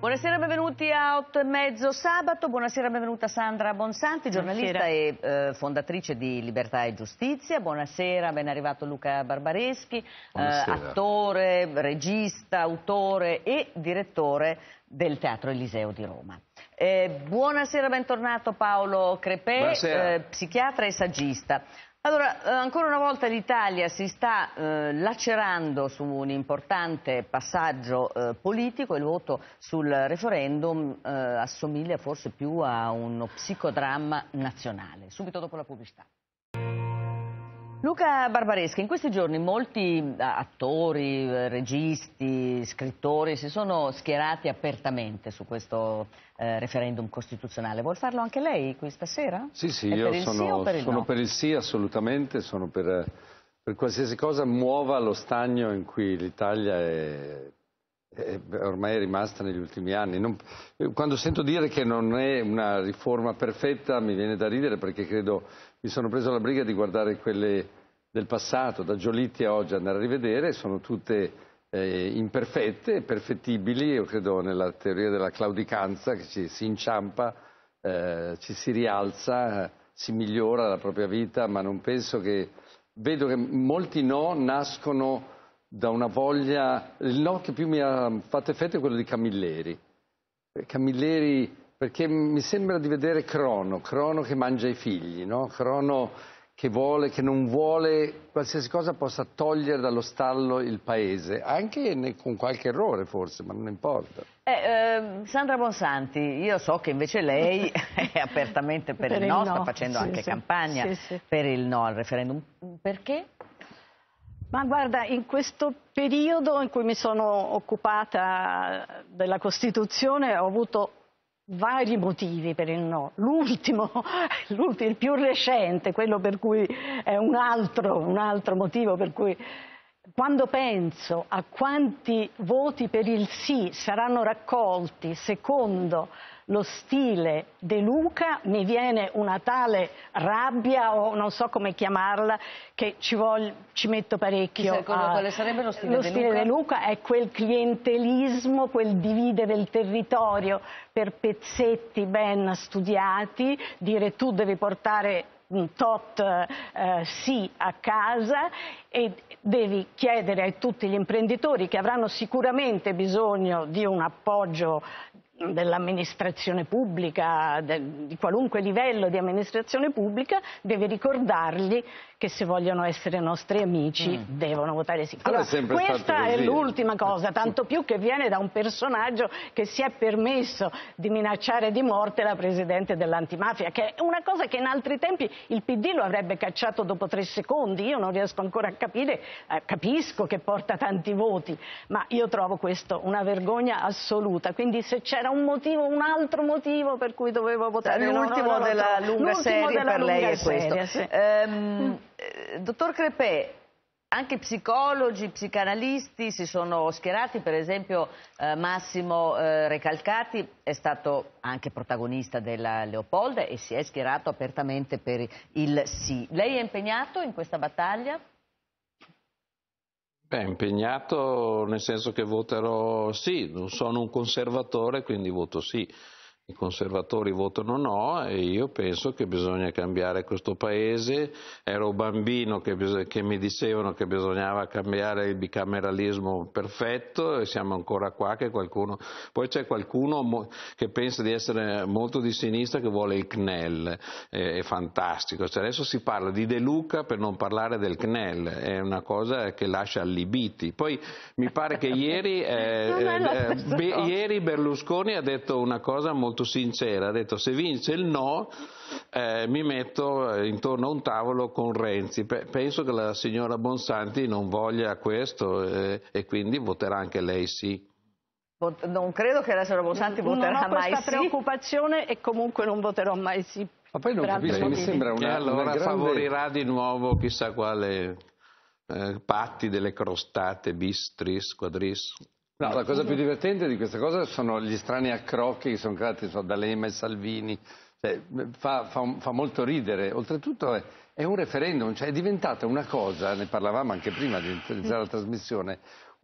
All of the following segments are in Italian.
Buonasera, benvenuti a 8:30 sabato. Buonasera, benvenuta Sandra Bonsanti, giornalista e fondatrice di Libertà e Giustizia. Buonasera, ben arrivato Luca Barbareschi, attore, regista, autore e direttore del Teatro Eliseo di Roma. Buonasera, bentornato Paolo Crepè, psichiatra e saggista. Allora, ancora una volta l'Italia si sta lacerando su un importante passaggio politico. Il voto sul referendum assomiglia forse più a uno psicodramma nazionale. Subito dopo la pubblicità. Luca Barbareschi, in questi giorni molti attori, registi, scrittori si sono schierati apertamente su questo referendum costituzionale. Vuol farlo anche lei questa sera? Sì, io sono per il sì, assolutamente, sono per qualsiasi cosa muova lo stagno in cui l'Italia ormai è rimasta negli ultimi anni. Quando sento dire che non è una riforma perfetta mi viene da ridere, perché credo, mi sono preso la briga di guardare quelle del passato, da Giolitti a oggi, andare a rivedere, sono tutte imperfette, perfettibili. Io credo nella teoria della claudicanza, che ci si inciampa, ci si rialza, si migliora la propria vita, ma non penso che... Vedo che molti no nascono da una voglia... Il no che più mi ha fatto effetto è quello di Camilleri. Camilleri, perché mi sembra di vedere Crono che mangia i figli, no? Crono che non vuole qualsiasi cosa possa togliere dallo stallo il paese, anche con qualche errore forse, ma non importa. Sandra Bonsanti, io so che invece lei è apertamente per il no, sta facendo anche campagna per il no al referendum. Perché? Ma guarda, in questo periodo in cui mi sono occupata della Costituzione ho avuto vari motivi per il no. L'ultimo, il più recente, quello per cui è un altro motivo per cui, quando penso a quanti voti per il sì saranno raccolti secondo lo stile De Luca, mi viene una tale rabbia, o non so come chiamarla, che ci metto parecchio. Quale sarebbe lo stile De Luca? Lo stile De Luca è quel clientelismo, quel dividere il territorio per pezzetti ben studiati, dire tu devi portare un tot sì a casa e devi chiedere a tutti gli imprenditori, che avranno sicuramente bisogno di un appoggio dell'amministrazione pubblica, di qualunque livello di amministrazione pubblica, deve ricordargli che se vogliono essere nostri amici devono votare sì. Allora, questa è l'ultima cosa, tanto più che viene da un personaggio che si è permesso di minacciare di morte la presidente dell'antimafia, che è una cosa che in altri tempi il PD lo avrebbe cacciato dopo 3 secondi. Io non riesco ancora a capire, capisco che porta tanti voti, ma io trovo questo una vergogna assoluta. Quindi se c'era un altro motivo per cui dovevo votare l'ultimo della lunga serie per lei è questo. Dottor Crepè, anche psicologi, psicanalisti si sono schierati, per esempio Massimo Recalcati è stato anche protagonista della Leopolda e si è schierato apertamente per il sì. Lei è impegnato in questa battaglia? Beh, impegnato nel senso che voterò sì, non sono un conservatore, quindi voto sì. I conservatori votano no e io penso che bisogna cambiare questo paese. Ero bambino che mi dicevano che bisognava cambiare il bicameralismo perfetto e siamo ancora qua che qualcuno... Poi c'è qualcuno che pensa di essere molto di sinistra che vuole il CNEL, è fantastico. Cioè adesso si parla di De Luca per non parlare del CNEL, è una cosa che lascia allibiti. Poi mi pare che ieri Berlusconi ha detto una cosa molto sincera, ha detto: se vince il no mi metto intorno a un tavolo con Renzi. Penso che la signora Bonsanti non voglia questo e quindi voterà anche lei sì. Non credo che la signora Bonsanti voterà mai sì. Non ho questa preoccupazione e comunque non voterò mai sì. Ma poi non capisco, mi sembra e allora favorirà di nuovo chissà quale patti delle crostate bis, tris, quadris. No, la cosa più divertente di questa cosa sono gli strani accrocchi che sono creati da D'Alema e Salvini. Cioè, fa molto ridere. Oltretutto è un referendum, cioè è diventata una cosa, ne parlavamo anche prima di iniziare la trasmissione,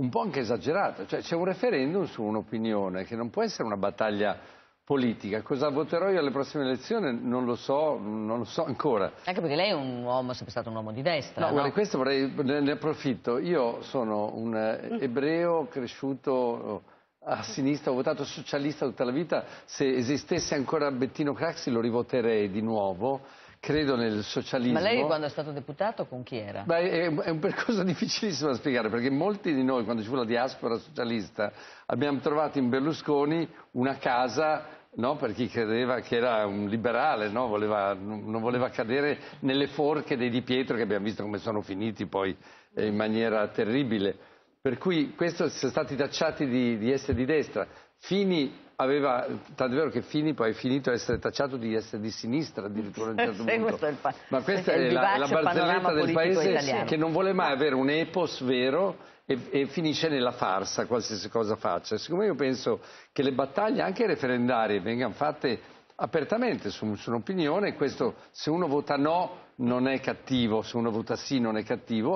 un po' anche esagerato. Cioè c'è un referendum su un'opinione che non può essere una battaglia politica. Cosa voterò io alle prossime elezioni non lo so ancora. Anche perché lei è un uomo, è sempre stato un uomo di destra. No, guarda, questo ne approfitto. Io sono un ebreo cresciuto a sinistra, ho votato socialista tutta la vita. Se esistesse ancora Bettino Craxi lo rivoterei di nuovo. Credo nel socialismo. Ma lei quando è stato deputato con chi era? Beh, è un percorso difficilissimo da spiegare, perché molti di noi, quando ci fu la diaspora socialista, abbiamo trovato in Berlusconi una casa, no, per chi credeva che era un liberale, no? Non voleva cadere nelle forche dei Di Pietro, che abbiamo visto come sono finiti poi in maniera terribile. Per cui questo si sono stati tacciati di essere di destra. Fini aveva, tanto è vero che Fini poi è finito a essere tacciato di essere di sinistra addirittura a un certo punto. Ma questa è la barzelletta del paese italiano, che non vuole mai avere un epos vero e finisce nella farsa qualsiasi cosa faccia. Siccome io penso che le battaglie anche referendarie vengano fatte apertamente su un'opinione, questo se uno vota no non è cattivo, se uno vota sì non è cattivo,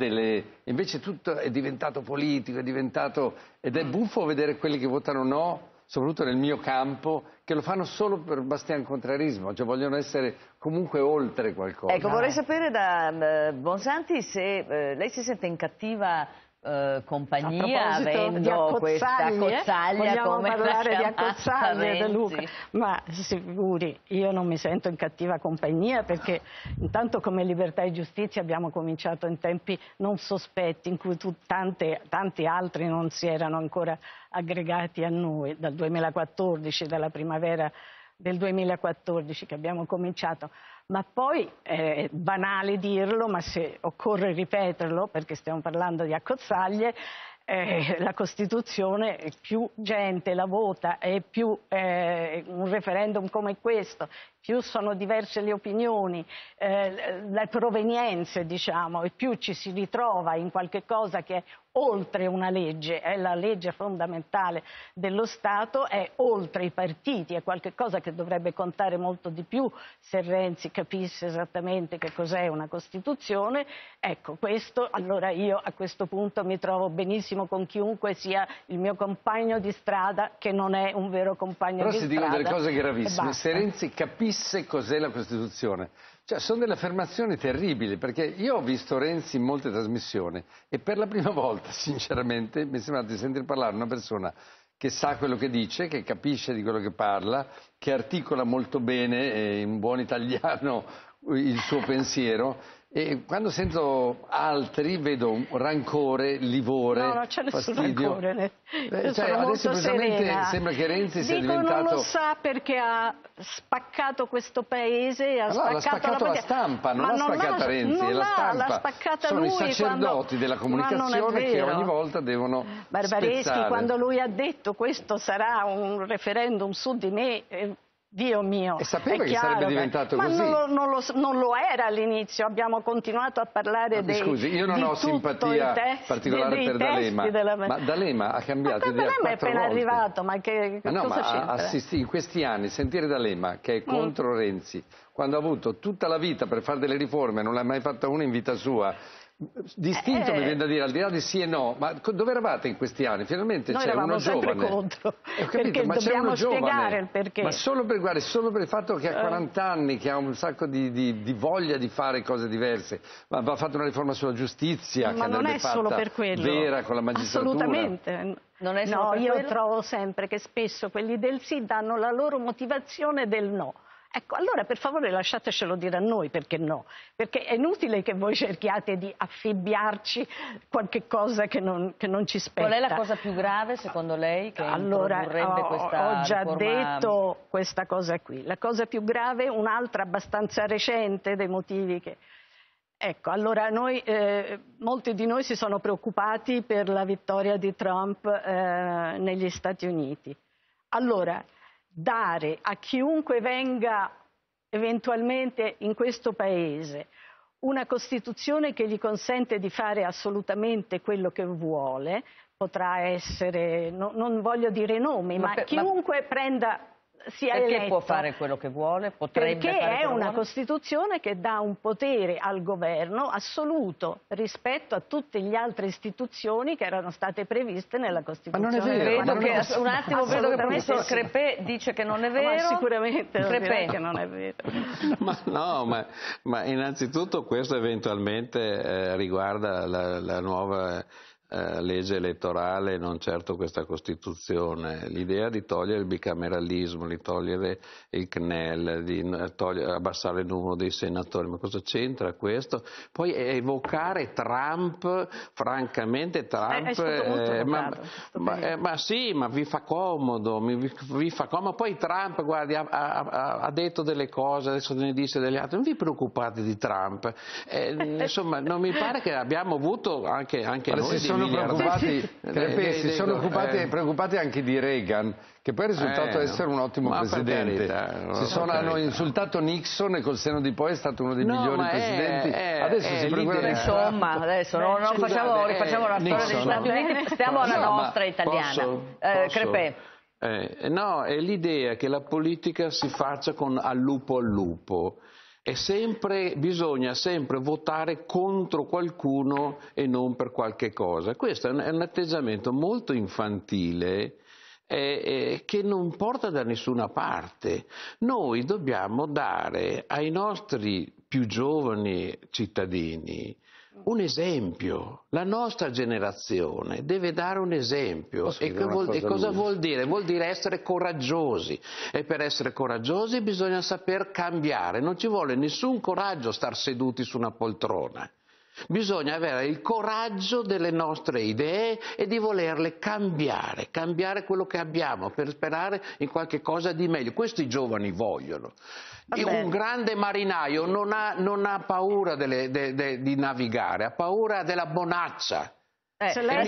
invece tutto è diventato politico, ed è buffo vedere quelli che votano no, soprattutto nel mio campo, che lo fanno solo per bastiancontrarismo, cioè vogliono essere comunque oltre qualcosa. Ecco, vorrei sapere da Bonsanti se lei si sente in cattiva compagnia avendo questa Accozzaglia. Vogliamo come parlare di Accozzaglia e De Luca? Ma si figuri, io non mi sento in cattiva compagnia, perché intanto come Libertà e Giustizia abbiamo cominciato in tempi non sospetti, in cui tanti altri non si erano ancora aggregati a noi, dal 2014, dalla primavera del 2014 che abbiamo cominciato. Ma poi è banale dirlo, ma se occorre ripeterlo, perché stiamo parlando di Accozzaglie, la Costituzione, più gente la vota e più un referendum come questo, più sono diverse le opinioni, le provenienze, diciamo, e più ci si ritrova in qualche cosa che è oltre una legge, è la legge fondamentale dello Stato, è oltre i partiti, è qualche cosa che dovrebbe contare molto di più se Renzi capisse esattamente che cos'è una Costituzione. Ecco, questo, allora io a questo punto mi trovo benissimo con chiunque sia il mio compagno di strada, che non è un vero compagno di strada. Però si dicono delle cose gravissime. Se Renzi capisse cos'è la Costituzione, cioè sono delle affermazioni terribili, perché io ho visto Renzi in molte trasmissioni e per la prima volta, sinceramente, mi è sembrato di sentir parlare una persona che sa quello che dice, che capisce di quello che parla, che articola molto bene in buon italiano il suo pensiero. E quando sento altri vedo un rancore, livore, no, non c'è nessun fastidio. Rancore. Cioè, adesso sembra che Renzi sia diventato... non lo sa perché ha spaccato questo paese, l'ha spaccato la stampa, non l'ha spaccata Renzi, è la stampa. L'ha spaccata sono lui, i sacerdoti della comunicazione che ogni volta devono Barbareschi, spezzare. quando lui ha detto questo sarà un referendum su di me... Dio mio, e sapeva che sarebbe diventato così. Non lo era all'inizio, abbiamo continuato a parlare dei... Scusi, io non ho simpatia particolare per D'Alema, ma D'Alema ha cambiato idea 4 volte. D'Alema è appena arrivato, ma che cosa c'entra? In questi anni sentire D'Alema che è contro Renzi, quando ha avuto tutta la vita per fare delle riforme, non l'ha mai fatta una in vita sua, distinto mi viene da dire, al di là di sì e no, ma dove eravate in questi anni? Finalmente c'è uno giovane. Contro, capito, ma c'è uno giovane, il perché. Ma solo per il fatto che ha 40 anni, che ha un sacco di voglia di fare cose diverse, ma va fatta una riforma sulla giustizia, ma che non andrebbe è solo fatta per quello. vera con la magistratura. Assolutamente. Non è solo per io quello? trovo sempre che spesso quelli del sì danno la loro motivazione del no. Ecco, allora per favore lasciatecelo dire a noi perché no, perché è inutile che voi cerchiate di affibbiarci qualche cosa che non ci spetta. Qual è la cosa più grave secondo lei che introdurrebbe questa ho già riforma... detto questa cosa qui. La cosa più grave, un'altra abbastanza recente dei motivi che... Ecco, allora molti di noi si sono preoccupati per la vittoria di Trump negli Stati Uniti. Allora, dare a chiunque venga eventualmente in questo paese una Costituzione che gli consente di fare assolutamente quello che vuole, potrà essere, non voglio dire nomi, ma chiunque prenda sia Perché eletto. può fare quello che vuole? Potrebbe Perché fare è quello che una vuole? Costituzione che dà un potere al governo assoluto rispetto a tutte le altre istituzioni che erano state previste nella Costituzione. Ma non è vero, Vedo ma non che, è un attimo, vedo che il professor Crepè dice che non è vero. Ma sicuramente non direi Crepè. che non è vero. Ma no, ma innanzitutto questo eventualmente riguarda la nuova legge elettorale, non certo questa Costituzione. L'idea di togliere il bicameralismo, di togliere il CNEL, di abbassare il numero dei senatori, ma cosa c'entra questo? Poi evocare Trump, francamente Trump... È stato molto evocato, ma sì, ma vi fa comodo, vi fa comodo. Poi Trump, guardi, ha detto delle cose, adesso ne dice delle altre, non vi preoccupate di Trump. Insomma, non mi pare che abbiamo avuto anche noi si sono preoccupati anche di Reagan, che poi è risultato essere un ottimo presidente. Hanno insultato Nixon e col senno di poi è stato uno dei migliori presidenti. Adesso si preoccupano di insomma, adesso non rifacciamo la storia degli Stati Uniti, stiamo alla nostra italiana. Crepè. No, è l'idea che la politica si faccia al lupo. Bisogna sempre votare contro qualcuno e non per qualche cosa. Questo è un atteggiamento molto infantile che non porta da nessuna parte. Noi dobbiamo dare ai nostri più giovani cittadini un esempio. La nostra generazione deve dare un esempio. E cosa vuol dire? Vuol dire essere coraggiosi, e per essere coraggiosi bisogna saper cambiare. Non ci vuole nessun coraggio star seduti su una poltrona. Bisogna avere il coraggio delle nostre idee e di volerle cambiare quello che abbiamo per sperare in qualche cosa di meglio. Questo i giovani vogliono. Un grande marinaio non ha paura di navigare, ha paura della bonaccia. Due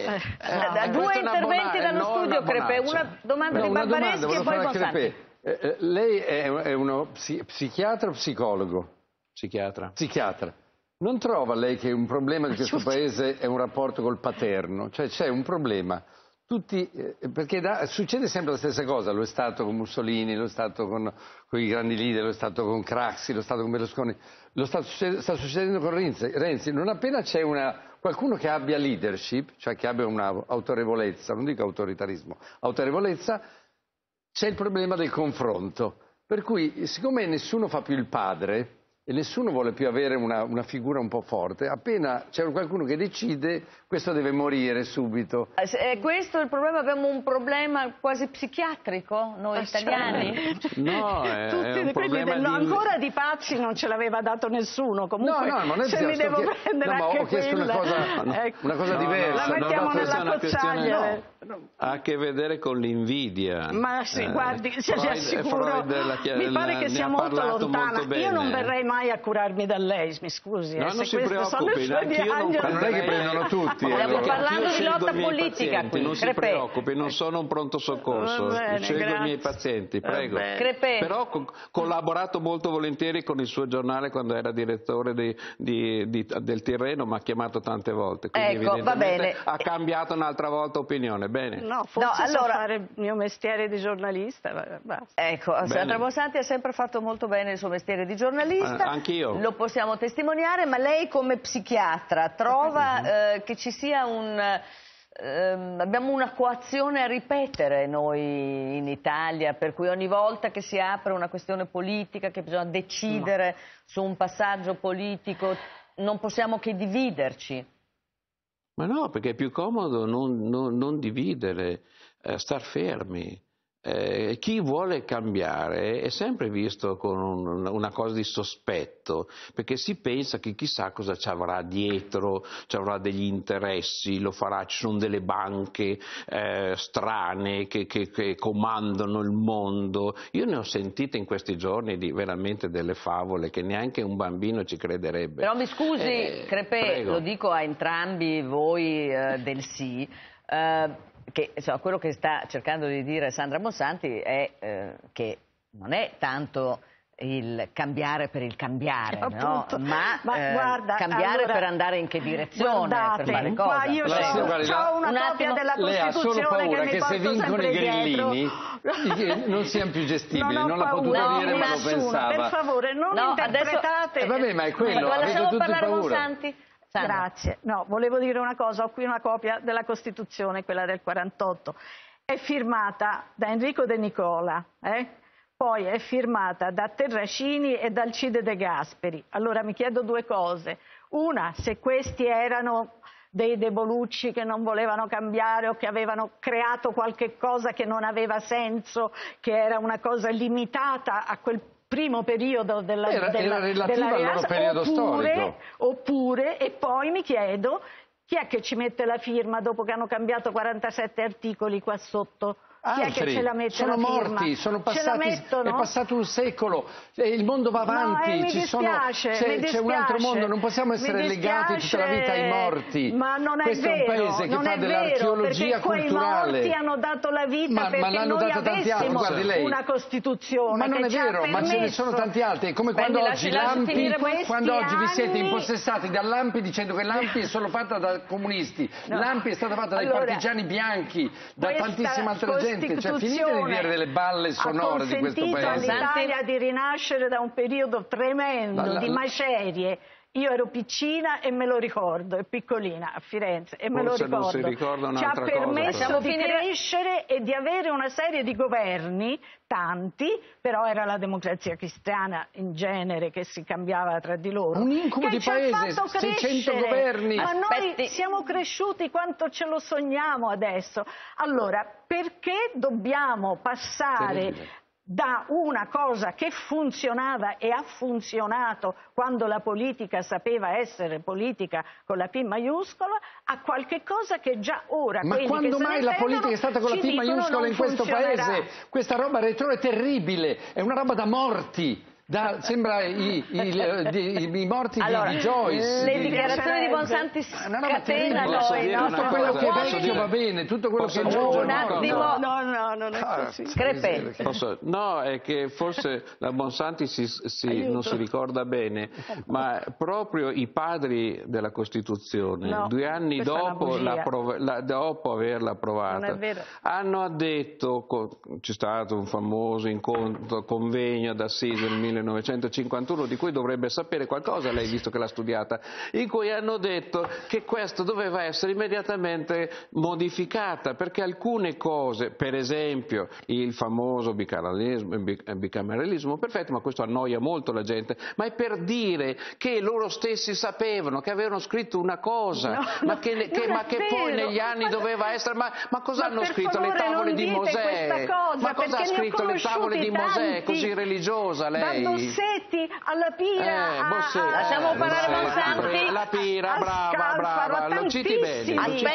interventi dallo studio, Crepè, una domanda di Barbareschi e poi Bonsanti. Lei è uno psichiatra o psicologo? Psichiatra. Non trova lei che un problema di questo paese è un rapporto col paterno? Cioè c'è un problema. Perché succede sempre la stessa cosa, lo è stato con Mussolini, lo è stato con i grandi leader, lo è stato con Craxi, lo è stato con Berlusconi, sta succedendo con Renzi. Non appena c'è qualcuno che abbia leadership, cioè che abbia un'autorevolezza, non dico autoritarismo, autorevolezza, c'è il problema del confronto. Per cui, siccome nessuno fa più il padre e nessuno vuole più avere una figura un po' forte, appena c'è qualcuno che decide, questo deve morire subito. È questo il problema? Abbiamo un problema quasi psichiatrico, noi italiani? No, è un problema ancora di pazzi non ce l'aveva dato nessuno. Comunque, no, non è se mi devo prendere anche ho chiesto una cosa diversa. La mettiamo nella accozzaglia. Ha a che vedere con l'invidia. Ma sì, guardi, si assicuro, mi pare che sia molto lontana. Io non verrei mai a curarmi da lei, mi scusi. No, non si preoccupi, non è che prendono tutti. Stiamo parlando di lotta politica qui. Non si preoccupi, non sono un pronto soccorso, scelgo i miei pazienti, prego. Però ho collaborato molto volentieri con il suo giornale quando era direttore del Tirreno, mi ha chiamato tante volte, quindi evidentemente ha cambiato un'altra volta opinione. Bene. No, forse so fare il mio mestiere di giornalista. Basta. Ecco, Sandra Bonsanti ha sempre fatto molto bene il suo mestiere di giornalista. Anch'io. Lo possiamo testimoniare, ma lei come psichiatra trova che ci sia abbiamo una coazione a ripetere noi in Italia, per cui ogni volta che si apre una questione politica, che bisogna decidere su un passaggio politico, non possiamo che dividerci. Ma no, perché è più comodo non dividere, star fermi. Chi vuole cambiare è sempre visto con una cosa di sospetto, perché si pensa che chissà cosa ci avrà dietro, ci avrà degli interessi, lo farà, ci sono delle banche strane che comandano il mondo. Io ne ho sentite in questi giorni veramente delle favole che neanche un bambino ci crederebbe. Però mi scusi, Crepè, lo dico a entrambi voi del sì, che insomma, quello che sta cercando di dire Sandra Bonsanti è che non è tanto il cambiare per il cambiare, no? Appunto. ma guarda, cambiare allora, per andare in che direzione, guardate, per fare qua cosa? io ho una copia della lei ha solo Costituzione paura che che mi se porto vincono sempre i grillini dietro. non siano più gestibili, non l'ha potuto dire ma lo nessuno, pensava. per favore, non interpretate. Vabbè, ma è quello, ma avete lasciamo tutti parlare paura. Bonsanti. Sandra. Grazie. No, volevo dire una cosa, ho qui una copia della Costituzione, quella del 48. È firmata da Enrico De Nicola, poi è firmata da Terracini e da Alcide De Gasperi. Allora mi chiedo due cose. Una, se questi erano dei debolucci che non volevano cambiare o che avevano creato qualche cosa che non aveva senso, che era una cosa limitata a quel primo periodo della relativa al loro periodo storico. Oppure, e poi mi chiedo, chi è che ci mette la firma dopo che hanno cambiato 47 articoli qua sotto? Chi è che ce la mette sono la firma? morti, sono passati, è passato un secolo, il mondo va avanti, mi dispiace, c'è un altro mondo, non possiamo essere legati tutta la vita ai morti. Ma non è Questo vero, è un paese che fa dell'archeologia culturale. Quei morti hanno dato la vita perché l'hanno noi dato tanti altri, guardi lei. Una Costituzione. Ma non è vero, ma ce ne sono tanti altri, è come quando oggi vi siete impossessati da Lampi dicendo che Lampi è solo fatta da comunisti, Lampi è stata fatta dai partigiani bianchi, da tantissima altra gente. Cioè, finite di dire delle balle sonore di questo paese. Ha consentito all'Italia di rinascere da un periodo tremendo di macerie. Io ero piccina e me lo ricordo, è piccolina a Firenze e me lo ricordo. Non si ricorda ci ha un'altra permesso cosa, di crescere e di avere una serie di governi, tanti, però era la democrazia cristiana in genere che si cambiava tra di loro. Un incubo di paese, 600 governi. Ma noi siamo cresciuti quanto ce lo sogniamo adesso. Allora, perché dobbiamo passare da una cosa che funzionava e ha funzionato quando la politica sapeva essere politica con la P maiuscola a qualche cosa che già ora ma quando mai la politica è stata con la P maiuscola in questo paese? Questa roba retro è terribile, è una roba da morti. Sembra i morti di Joyce. Le dichiarazioni di Bonsanti scatenano tutto quello che è vecchio va bene, tutto quello che è giorno un attimo. No, non è così. Screpè. No, è che forse la Bonsanti non si ricorda bene, ma proprio i padri della Costituzione, 2 anni dopo averla approvata, hanno detto, c'è stato un famoso convegno ad Assisi nel 1951 di cui dovrebbe sapere qualcosa lei, visto che l'ha studiata, in cui hanno detto che questo doveva essere immediatamente modificata perché alcune cose, per esempio il famoso bicameralismo perfetto, ma questo annoia molto la gente, ma è per dire che loro stessi sapevano che avevano scritto una cosa, ma che poi negli anni doveva essere, ma cosa hanno scritto? Le tavole di Mosè? Ma cosa ha scritto le tavole di Mosè così religiosa lei? Bossetti alla Pira, lasciamo parlare Bonsanti. La Pira, brava, lo citi bene.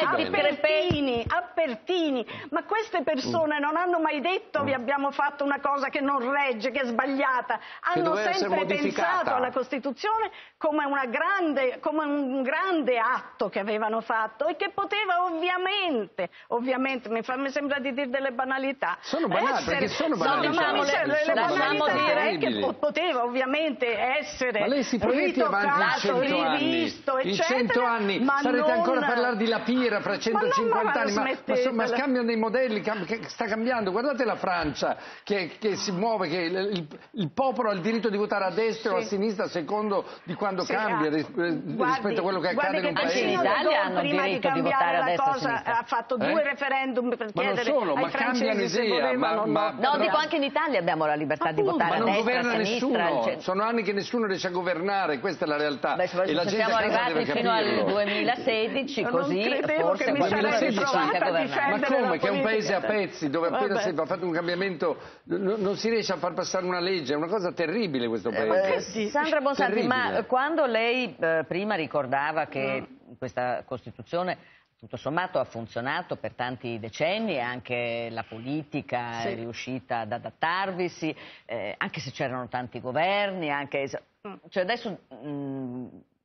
Pertini, ma queste persone non hanno mai detto vi abbiamo fatto una cosa che non regge, che è sbagliata, hanno sempre pensato alla Costituzione come un grande atto che avevano fatto e che poteva ovviamente mi sembra di dire delle banalità. Sono banali, perché sono banalità. Lasciamo dire che poteva ovviamente essere ritoccato, rivisto, in eccetera. In 100 anni ma sarete non... ancora a parlare di La Pira fra 150 anni, ma scambiano dei modelli, che sta cambiando. Guardate la Francia che si muove, che il popolo ha il diritto di votare a destra o a sinistra a secondo di quando cambia rispetto a quello che accade in un paese. Anche in Italia hanno il diritto di votare a destra o a sinistra. Ha fatto 2 referendum per chiedere ai francesi se volevano. No, dico anche in Italia abbiamo la libertà di votare a destra, a sinistra. Sono anni che nessuno riesce a governare, questa è la realtà. E la siamo arrivati fino al 2016, così forse mi sarei ritrovata a difendere. Ma come? Che è un paese a pezzi, dove appena si è fatto un cambiamento non si riesce a far passare una legge, è una cosa terribile questo paese. Sandra Bonsanti, ma quando lei prima ricordava che questa Costituzione tutto sommato ha funzionato per tanti decenni e anche la politica è riuscita ad adattarvisi, anche se c'erano tanti governi, cioè adesso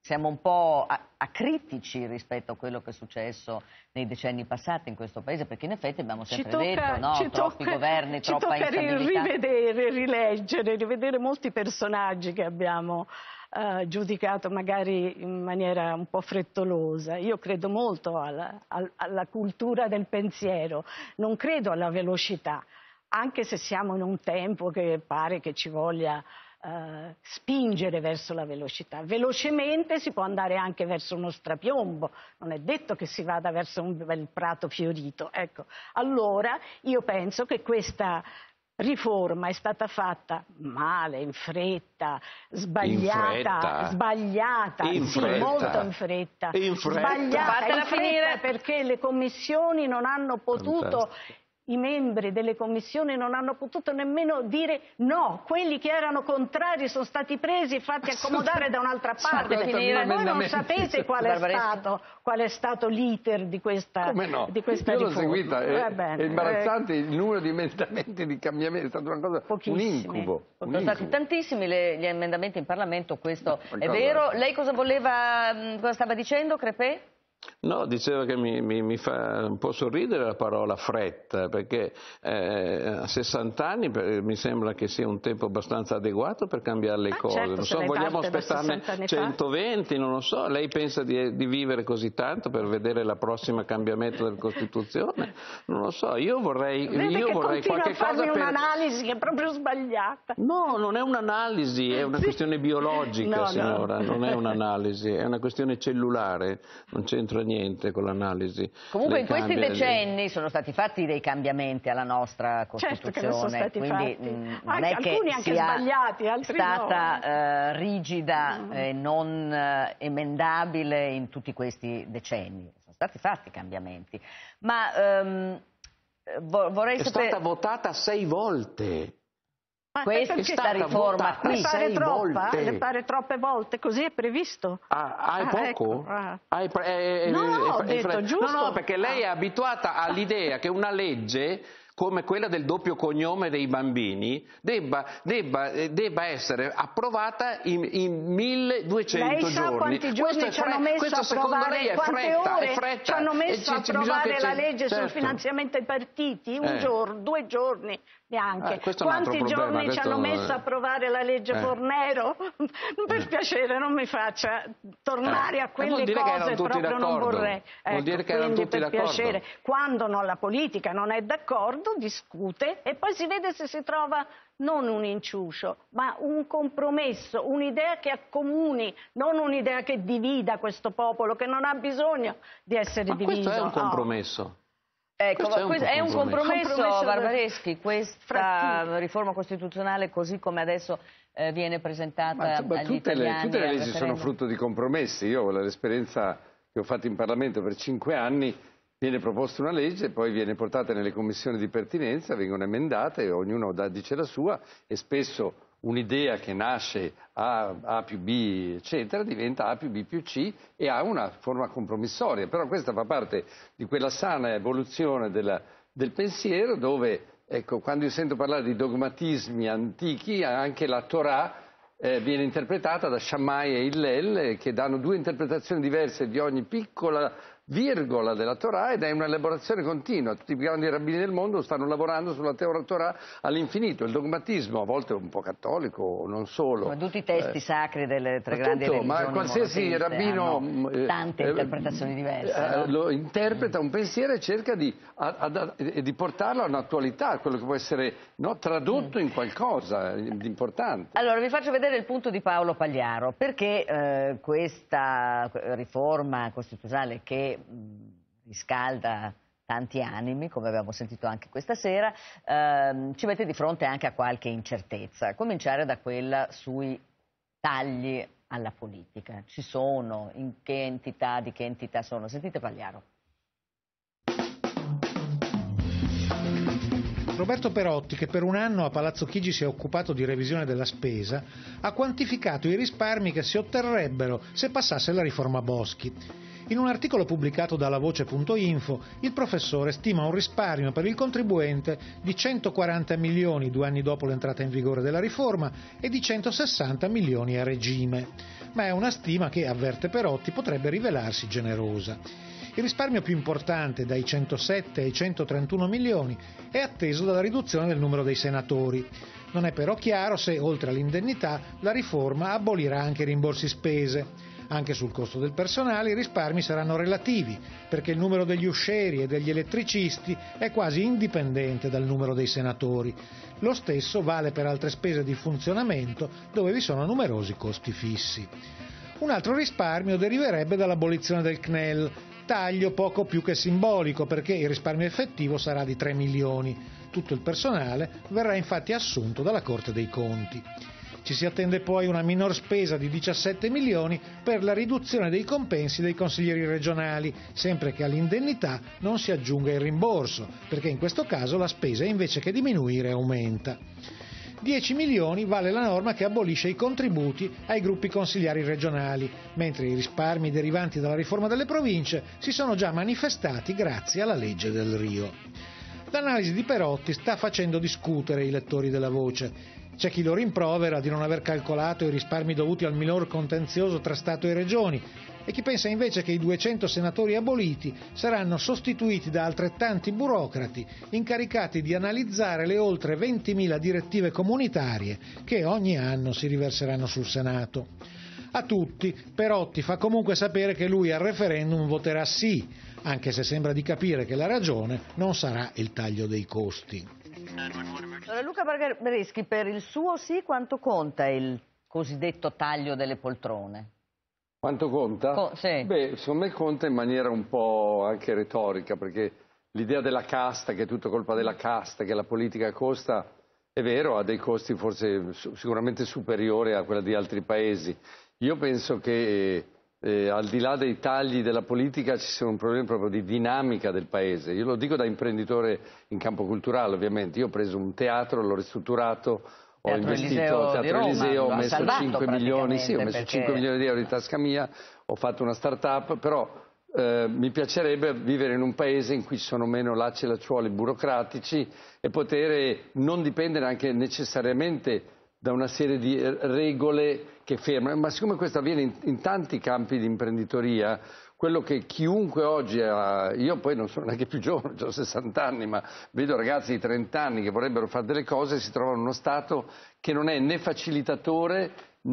siamo un po' acritici rispetto a quello che è successo nei decenni passati in questo Paese, perché in effetti abbiamo sempre detto, no? Troppi governi, troppa instabilità. Ci tocca rivedere, rivedere molti personaggi che abbiamo giudicato magari in maniera un po' frettolosa. Io credo molto alla cultura del pensiero, non credo alla velocità, anche se siamo in un tempo che pare che ci voglia spingere verso la velocità. Velocemente si può andare anche verso uno strapiombo, non è detto che si vada verso un bel prato fiorito. Ecco, allora io penso che questa riforma è stata fatta male, in fretta, sbagliata, molto in fretta, sbagliata in fretta perché le commissioni non hanno potuto... I membri delle commissioni non hanno potuto nemmeno dire no, quelli che erano contrari sono stati presi e fatti accomodare da un'altra parte. Voi non sapete qual è stato l'iter di questa riforma. Io l'ho seguita, è imbarazzante il numero di emendamenti di cambiamenti, è stata una cosa, un incubo. Sono stati tantissimi gli emendamenti in Parlamento, questo è vero. Lei cosa stava dicendo, Crepè? No, dicevo che mi fa un po' sorridere la parola fretta, perché a 60 anni mi sembra che sia un tempo abbastanza adeguato per cambiare le cose. Certo, non so, vogliamo aspettarne 120, non lo so. Lei pensa di vivere così tanto per vedere la prossima cambiamento della Costituzione? Non lo so, io vorrei qualche cosa per... un'analisi che è proprio sbagliata. No, non è un'analisi, è una questione biologica, signora, non è un'analisi, è una questione cellulare, non c'entra niente con l'analisi. Comunque in questi decenni sono stati fatti dei cambiamenti alla nostra Costituzione, certo che sono stati quindi fatti. non è che sia stata no. rigida e non emendabile in tutti questi decenni. Sono stati fatti cambiamenti. Ma vorrei sapere... È stata votata 6 volte. Questa è la riforma qui. Le pare troppe volte, così è previsto. Hai poco? Ecco. Ho detto giusto. No, perché lei è abituata all'idea che una legge come quella del doppio cognome dei bambini debba essere approvata in 1200 giorni. Lei sa quanti giorni ci hanno messo a approvare, quante ore ci hanno messo a approvare la legge sul finanziamento ai partiti? Un giorno, 2 giorni neanche. Quanti giorni ci hanno messo a approvare la legge Fornero? Per piacere, non mi faccia tornare a quelle cose, proprio non vorrei. Vuol dire che erano tutti d'accordo. Piacere, quando la politica non è d'accordo, discute e poi si vede se si trova non un inciucio, ma un compromesso, un'idea che accomuni, non un'idea che divida questo popolo, che non ha bisogno di essere diviso. Questo è un compromesso. Ecco, è un compromesso, Barbareschi, questa riforma costituzionale così come adesso viene presentata agli italiani. Tutte le leggi sono frutto di compromessi. Io l'esperienza che ho fatto in Parlamento per 5 anni, viene proposta una legge, poi viene portata nelle commissioni di pertinenza, vengono emendate, ognuno dice la sua e spesso un'idea che nasce A più B, eccetera, diventa A più B più C e ha una forma compromissoria. Però questa fa parte di quella sana evoluzione del pensiero dove, ecco, quando io sento parlare di dogmatismi antichi, anche la Torah viene interpretata da Shammai e Hillel, che danno 2 interpretazioni diverse di ogni piccola virgola della Torah ed è un'elaborazione continua. Tutti i grandi rabbini del mondo stanno lavorando sulla Torah all'infinito. Il dogmatismo, a volte un po' cattolico, non solo. Come tutti i testi sacri delle 3 grandi religioni ma qualsiasi rabbino tante interpretazioni diverse. Lo interpreta un pensiero e cerca di portarlo a un'attualità, quello che può essere tradotto in qualcosa di importante. Allora vi faccio vedere il punto di Paolo Pagliaro, perché questa riforma costituzionale che riscalda tanti animi, come abbiamo sentito anche questa sera, ci mette di fronte anche a qualche incertezza, a cominciare da quella sui tagli alla politica. Ci sono, di che entità sono? Sentite Pagliaro. Roberto Perotti, che per un anno a Palazzo Chigi si è occupato di revisione della spesa, ha quantificato i risparmi che si otterrebbero se passasse la riforma Boschi. In un articolo pubblicato dalla Voce.info, il professore stima un risparmio per il contribuente di 140 milioni 2 anni dopo l'entrata in vigore della riforma e di 160 milioni a regime. Ma è una stima che, avverte Perotti, potrebbe rivelarsi generosa. Il risparmio più importante, dai 107 ai 131 milioni, è atteso dalla riduzione del numero dei senatori. Non è però chiaro se, oltre all'indennità, la riforma abolirà anche i rimborsi spese. Anche sul costo del personale i risparmi saranno relativi, perché il numero degli uscieri e degli elettricisti è quasi indipendente dal numero dei senatori. Lo stesso vale per altre spese di funzionamento, dove vi sono numerosi costi fissi. Un altro risparmio deriverebbe dall'abolizione del CNEL, taglio poco più che simbolico, perché il risparmio effettivo sarà di 3 milioni. Tutto il personale verrà infatti assunto dalla Corte dei Conti. Ci si attende poi una minor spesa di 17 milioni per la riduzione dei compensi dei consiglieri regionali, sempre che all'indennità non si aggiunga il rimborso, perché in questo caso la spesa invece che diminuire aumenta. 10 milioni vale la norma che abolisce i contributi ai gruppi consigliari regionali, mentre i risparmi derivanti dalla riforma delle province si sono già manifestati grazie alla legge del Rio. L'analisi di Perotti sta facendo discutere i lettori della Voce. C'è chi lo rimprovera di non aver calcolato i risparmi dovuti al minor contenzioso tra Stato e Regioni e chi pensa invece che i 200 senatori aboliti saranno sostituiti da altrettanti burocrati incaricati di analizzare le oltre 20.000 direttive comunitarie che ogni anno si riverseranno sul Senato. A tutti, Perotti fa comunque sapere che lui al referendum voterà sì, anche se sembra di capire che la ragione non sarà il taglio dei costi. Allora, Luca Barbareschi, per il suo sì quanto conta il cosiddetto taglio delle poltrone? Quanto conta? Sì. Beh, secondo me conta in maniera un po' anche retorica, perché l'idea della casta, che è tutto colpa della casta, che la politica costa, è vero, ha dei costi forse sicuramente superiori a quella di altri paesi. Io penso che al di là dei tagli della politica ci sia un problema proprio di dinamica del paese. Io lo dico da imprenditore in campo culturale, ovviamente. Io ho preso un teatro, l'ho ristrutturato, ho investito al Teatro Eliseo, ho messo 5 milioni, sì, ho messo 5 milioni di euro di tasca mia, ho fatto una start-up, però mi piacerebbe vivere in un paese in cui ci sono meno lacci e lacciuoli burocratici e poter non dipendere anche necessariamente da una serie di regole che fermano, ma siccome questo avviene in tanti campi di imprenditoria, quello che chiunque oggi ha, io poi non sono neanche più giovane, ho 60 anni, ma vedo ragazzi di 30 anni che vorrebbero fare delle cose e si trovano in uno stato che non è né facilitatore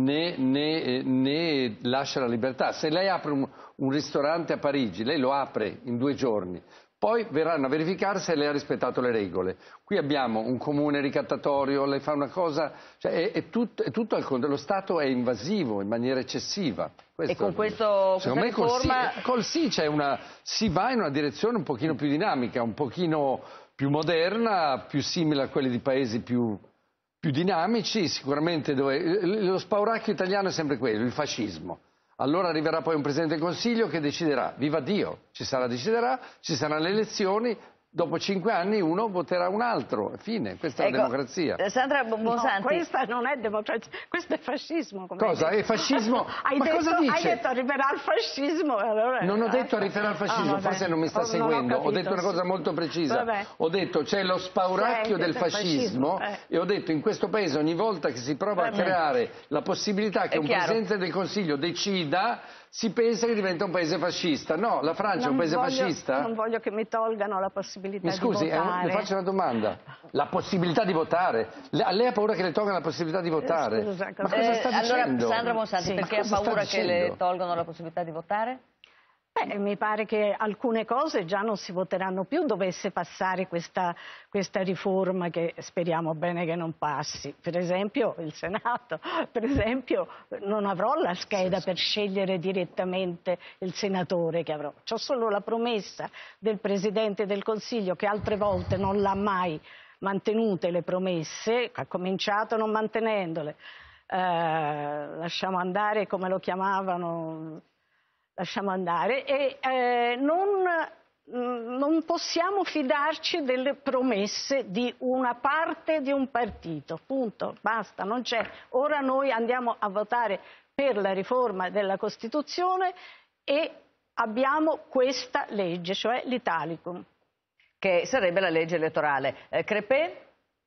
né lascia la libertà. Se lei apre un ristorante a Parigi, lei lo apre in 2 giorni, poi verranno a verificare se lei ha rispettato le regole. Qui abbiamo un comune ricattatorio, lei fa una cosa, cioè è tutto al contrario, lo Stato è invasivo in maniera eccessiva. E con questa riforma... si va in una direzione un pochino più dinamica, un pochino più moderna, più simile a quelli di paesi più dinamici, sicuramente dove lo spauracchio italiano è sempre quello, il fascismo. Allora arriverà poi un Presidente del Consiglio che deciderà, viva Dio, ci saranno le elezioni, dopo 5 anni uno voterà un altro, fine, questa è la democrazia. Sandra Bonsanti. No, questa non è democrazia, questo è fascismo. Cosa? È fascismo? Cosa dice? Hai detto arriverà il fascismo. Allora... Non ho detto arriverà il fascismo, forse non mi sta seguendo, ho detto una cosa molto precisa. Vabbè. Ho detto c'è lo spauracchio del fascismo e ho detto in questo paese ogni volta che si prova a creare la possibilità che un Presidente del Consiglio decida, si pensa che diventa un paese fascista. No, la Francia è un paese fascista? Non voglio che mi tolgano la possibilità di votare. Mi scusi, le faccio una domanda. La possibilità di votare? Lei ha paura che le tolgano la possibilità di votare? Scusa, ma cosa sta dicendo? Allora, Sandra Bonsanti, perché ha paura che le tolgano la possibilità di votare? Mi pare che alcune cose già non si voteranno più dovesse passare questa riforma che speriamo bene che non passi. Per esempio il Senato, non avrò la scheda per scegliere direttamente il senatore che avrò. C'ho solo la promessa del Presidente del Consiglio che altre volte non l'ha mai mantenute le promesse, ha cominciato non mantenendole. Lasciamo andare, come lo chiamavano... Lasciamo andare e non possiamo fidarci delle promesse di una parte di un partito, punto, basta, non c'è. Ora noi andiamo a votare per la riforma della Costituzione e abbiamo questa legge, cioè l'Italicum. Che sarebbe la legge elettorale. Crepè?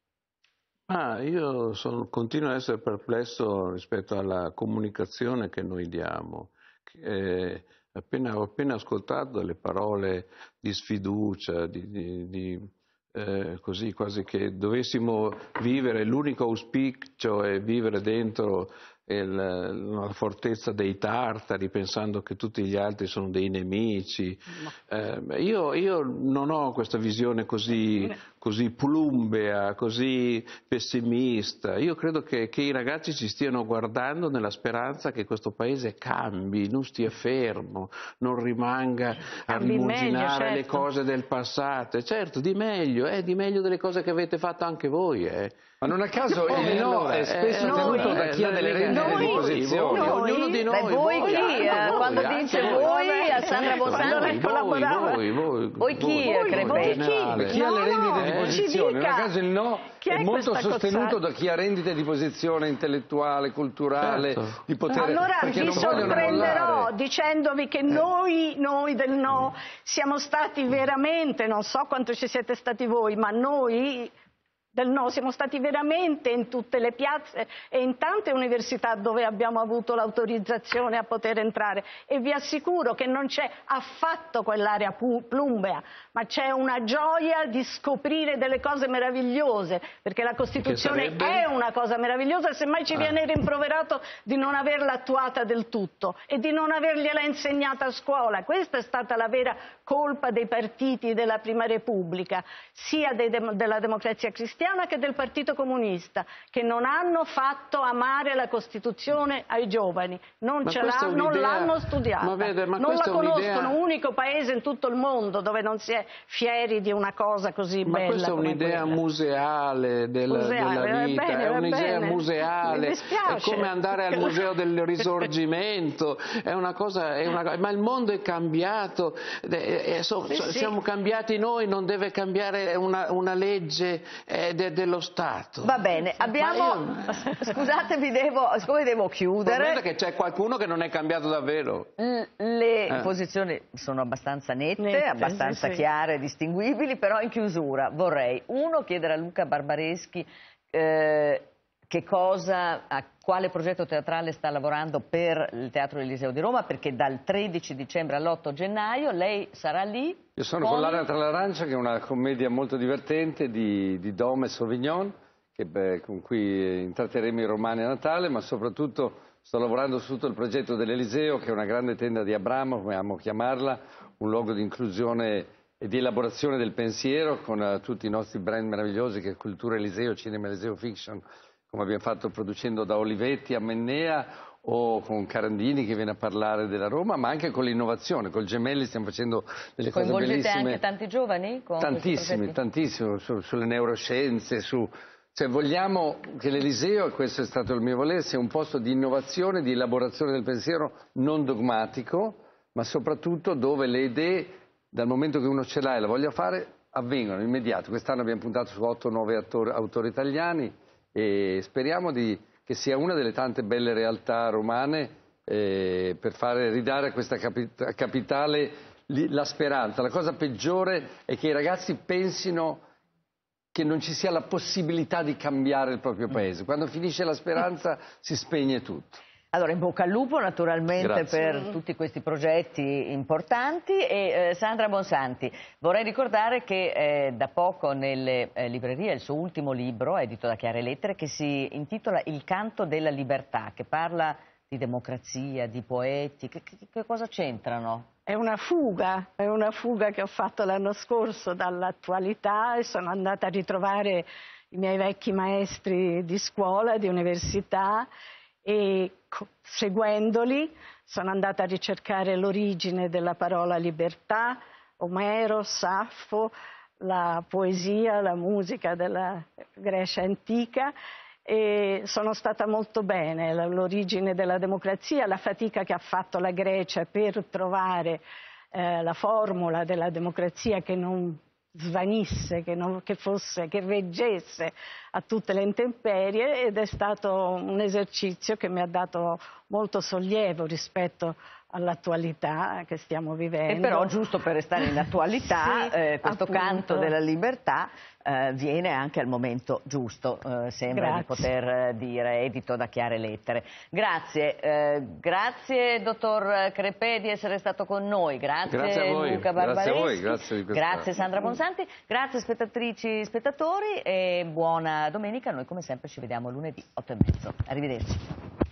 Io continuo ad essere perplesso rispetto alla comunicazione che noi diamo. Ho appena ascoltato le parole di sfiducia, così quasi che dovessimo vivere, l'unico auspicio è vivere dentro la fortezza dei tartari, pensando che tutti gli altri sono dei nemici. Io non ho questa visione così plumbea, così pessimista. Io credo che i ragazzi ci stiano guardando nella speranza che questo paese cambi, non stia fermo, non rimanga a rimuginare le cose del passato. Certo, di meglio delle cose che avete fatto anche voi. Ma non a caso il no è spesso tenuto da chi ha delle rendite di posizione. Ognuno di noi. Voi chi? Quando dice voi, a Sandra Bonsanti? Voi chi, Crepè? Chi ha le rendite di posizione? Non a caso il no è molto sostenuto da chi ha rendite di posizione intellettuale, culturale, di potere. Allora vi sorprenderò dicendovi che noi del no siamo stati veramente, non so quanto ci siete stati voi, ma noi del no siamo stati veramente in tutte le piazze e in tante università dove abbiamo avuto l'autorizzazione a poter entrare, e vi assicuro che non c'è affatto quell'area plumbea, ma c'è una gioia di scoprire delle cose meravigliose, perché la Costituzione è una cosa meravigliosa, semmai ci viene rimproverato di non averla attuata del tutto e di non avergliela insegnata a scuola. Questa è stata la vera colpa dei partiti della Prima Repubblica, sia della Democrazia Cristiana che del Partito Comunista, che non hanno fatto amare la Costituzione ai giovani, non l'hanno studiata, non la conoscono, un unico paese in tutto il mondo dove non si è fieri di una cosa così bella. Ma questa è un'idea museale della vita, è un'idea museale, è come andare al Museo del Risorgimento, è una cosa, ma il mondo è cambiato, siamo cambiati noi, non deve cambiare una legge dello Stato. Va bene, scusatemi, devo chiudere. Perché c'è qualcuno che non è cambiato davvero. Le posizioni sono abbastanza nette, abbastanza chiare, distinguibili, però in chiusura vorrei chiedere a Luca Barbareschi a quale progetto teatrale sta lavorando per il Teatro Eliseo di Roma, perché dal 13 dicembre all'8 gennaio lei sarà lì. Io sono con L'Ara tra l'Arancia, che è una commedia molto divertente di Dom e Sauvignon, con cui intratteremo i romani a Natale, ma soprattutto sto lavorando su tutto il progetto dell'Eliseo, che è una grande tenda di Abramo, come amo chiamarla, un luogo di inclusione e di elaborazione del pensiero, con tutti i nostri brand meravigliosi, che è Cultura Eliseo, Cinema Eliseo Fiction, come abbiamo fatto producendo da Olivetti a Mennea, o con Carandini che viene a parlare della Roma, ma anche con l'innovazione. Col Gemelli stiamo facendo delle cose bellissime. Coinvolgete anche tanti giovani? Tantissimi, sulle neuroscienze, cioè vogliamo che l'Eliseo, e questo è stato il mio volere, sia un posto di innovazione, di elaborazione del pensiero non dogmatico, ma soprattutto dove le idee, dal momento che uno ce l'ha e la voglia fare, avvengono immediato. Quest'anno abbiamo puntato su 8 nuovi autori italiani e speriamo che sia una delle tante belle realtà romane per ridare a questa capitale la speranza. La cosa peggiore è che i ragazzi pensino che non ci sia la possibilità di cambiare il proprio paese. Quando finisce la speranza si spegne tutto. Allora, in bocca al lupo naturalmente. Grazie. Per tutti questi progetti importanti. E Sandra Bonsanti, vorrei ricordare che da poco nelle librerie il suo ultimo libro, edito da Chiare Lettere, che si intitola Il canto della libertà, che parla di democrazia, di poeti. Che cosa c'entrano? È una fuga che ho fatto l'anno scorso dall'attualità, e sono andata a ritrovare i miei vecchi maestri di scuola, di università, e seguendoli sono andata a ricercare l'origine della parola libertà, Omero, Saffo, la poesia, la musica della Grecia antica, e sono stata molto bene. L'origine della democrazia, la fatica che ha fatto la Grecia per trovare la formula della democrazia che non svanisse, che reggesse a tutte le intemperie, ed è stato un esercizio che mi ha dato molto sollievo rispetto all'attualità che stiamo vivendo. E però, giusto per restare in attualità, sì, questo canto della libertà viene anche al momento giusto, sembra di poter dire, edito da Chiare Lettere. Grazie, grazie dottor Crepè di essere stato con noi, grazie Luca Barbareschi, grazie Sandra Bonsanti, grazie spettatrici e spettatori e buona domenica. Noi come sempre ci vediamo lunedì 8:30. Arrivederci.